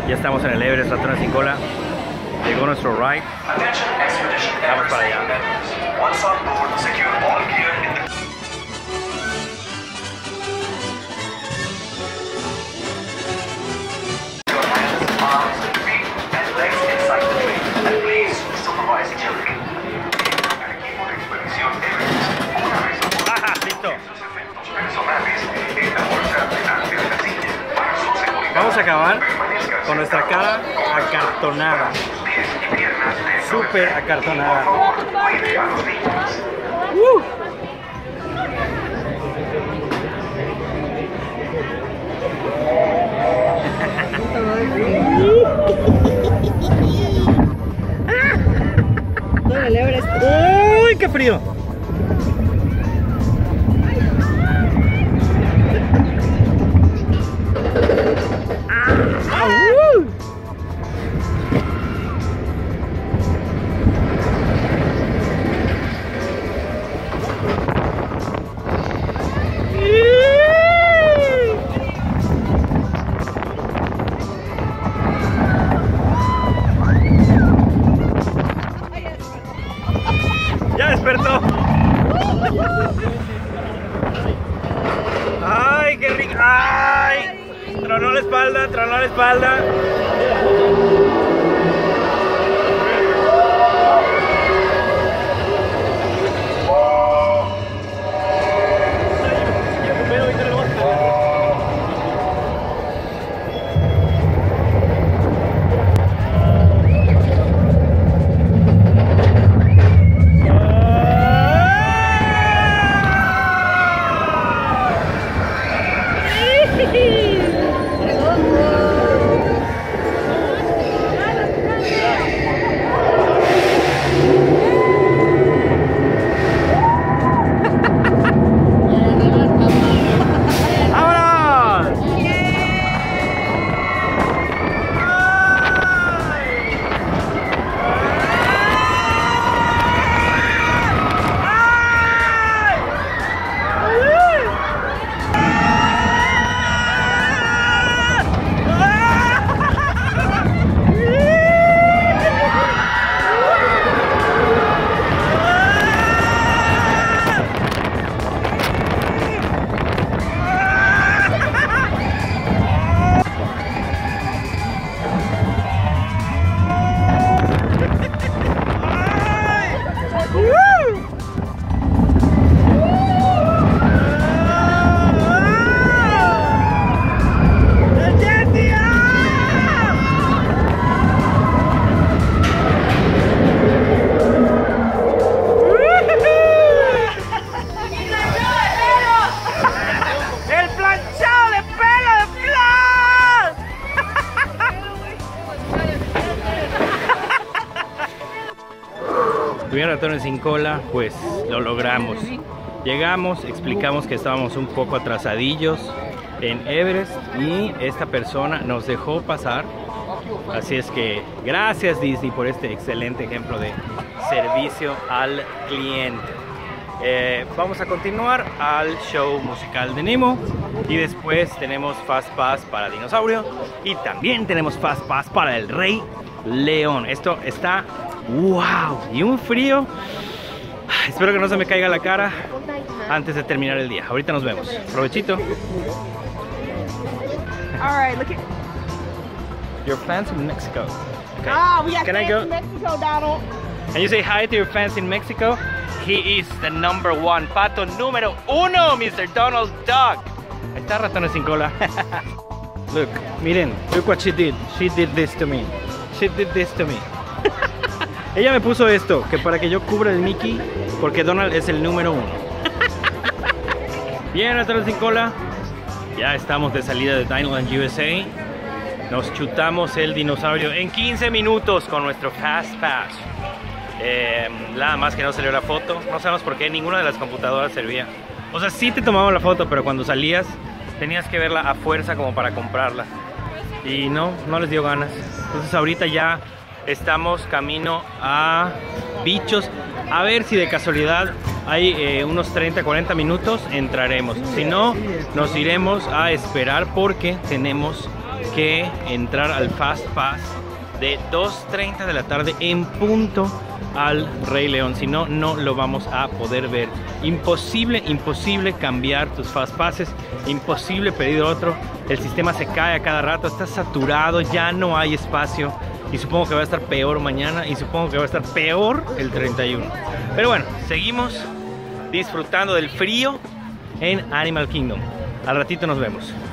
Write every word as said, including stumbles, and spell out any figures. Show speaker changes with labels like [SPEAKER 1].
[SPEAKER 1] Ya estamos en el Everest, ratones sin cola. Llegó nuestro ride. Vamos para allá. Ajá, listo. Vamos a acabar con nuestra cara acartonada, súper acartonada. Uh. ¡Uy, qué frío! ¡Ya despertó! ¡Ay, qué rico! ¡Ay! Tronó la espalda, tronó la espalda. Bien, ratones sin cola, pues lo logramos. Llegamos, explicamos que estábamos un poco atrasadillos en Everest y esta persona nos dejó pasar. Así es que gracias Disney por este excelente ejemplo de servicio al cliente. Eh, vamos a continuar al show musical de Nemo y después tenemos Fast Pass para Dinosaurio y también tenemos Fast Pass para el Rey León. Esto está wow, y un frío. Espero que no se me caiga la cara antes de terminar el día. Ahorita nos vemos. Provechito.
[SPEAKER 2] All right, look at.
[SPEAKER 1] Your fans in Mexico. Okay.
[SPEAKER 2] Ah, we got
[SPEAKER 1] Can I
[SPEAKER 2] fans
[SPEAKER 1] go?
[SPEAKER 2] in Mexico, Donald.
[SPEAKER 1] Can you say hi to your fans in Mexico? He is the number one. Pato número uno, mister Donald Duck. Ahí está, ratones sin cola. Look, miren, look what she did. She did this to me. She did this to me. Ella me puso esto, que para que yo cubra el Mickey, porque Donald es el número uno. Bien, ratones sin cola. Ya estamos de salida de Dinoland U S A. Nos chutamos el dinosaurio en quince minutos con nuestro Fast Pass. Eh, nada más que no salió la foto. No sabemos por qué, ninguna de las computadoras servía. O sea, sí te tomaban la foto, pero cuando salías tenías que verla a fuerza como para comprarla. Y no, no les dio ganas. Entonces ahorita ya estamos camino a Bichos. A ver si de casualidad hay eh, unos treinta a cuarenta minutos, entraremos. Si no, nos iremos a esperar porque tenemos que entrar al Fast Pass de dos treinta de la tarde en punto al Rey León. Si no, no lo vamos a poder ver. Imposible, imposible cambiar tus Fast Passes. Imposible pedir otro. El sistema se cae a cada rato. Está saturado. Ya no hay espacio. Y supongo que va a estar peor mañana. Y supongo que va a estar peor el treinta y uno. Pero bueno, seguimos disfrutando del frío en Animal Kingdom. Al ratito nos vemos.